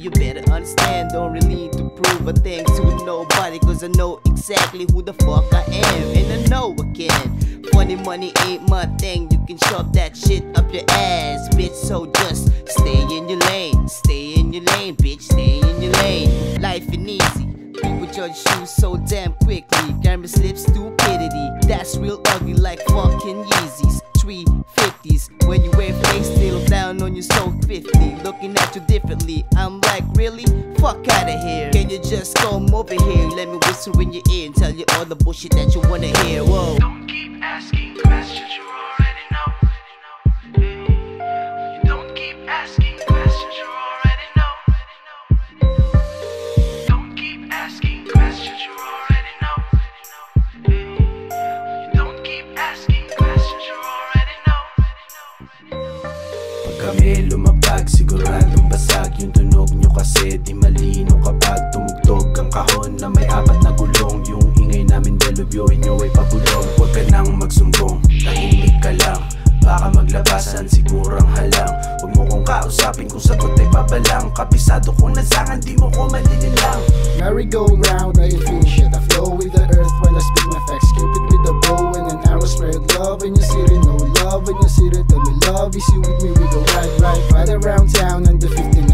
you better understand. Don't really need to prove a thing to nobody, cause I know exactly who the fuck I am, and I know I can. Funny money ain't my thing, you can shove that shit up your ass, bitch. So just stay in your lane, stay in your lane, bitch, stay in your lane. Life ain't easy, people judge you so damn quickly. Camera slip stupidity, that's real ugly like fucking Yeezys 350s. When you wear face, still down on you so 50, looking at you differently. I'm like, really? Fuck outta here. Can you just come over here? Let me whisper in your ear and tell you all the bullshit that you wanna hear. Whoa. Don't keep asking questions you already know. You don't keep asking questions you already know. Don't keep asking questions you already know. You don't keep asking questions you already know. Pag kami lumapag, siguradong basag yung tunog nyo, kasi di malino kapag tumugtog ang kahon na may apat na gulong. Yung ingay namin delubyoin nyo ay pabulong. Huwag ka nang magsumbong, tahimik ka lang, baka maglabasan sigurang halang. Huwag mo kong kausapin kung sagot ay babalang. Kabisado kong nasangan, di mo ko malililang. Merry-go-round, I feel shit. I flow with the earth when I speak my facts. Cupid with the bow and an arrow, spread love in your city. No love in your city, tell me love is you with me. We go right around town on the 59.